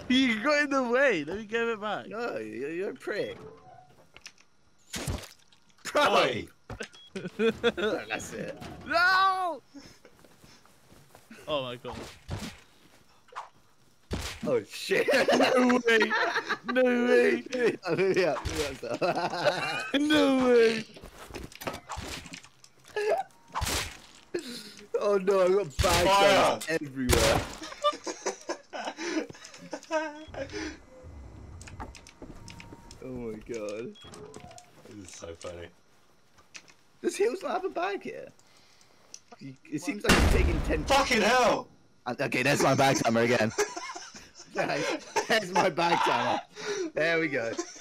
You got in the way. Let me give it back. No, you're a prick. Bro! Oi! That's it. No! Oh my god. Oh shit. No way. No way. Yeah. No way. Oh no, I've got bad Fire. guys everywhere. Oh my god. This is so funny. Does Hills not have a bag here? It seems like he's taking 10. Fucking hell! Okay, there's my bag timer again. There's my bag timer. There we go.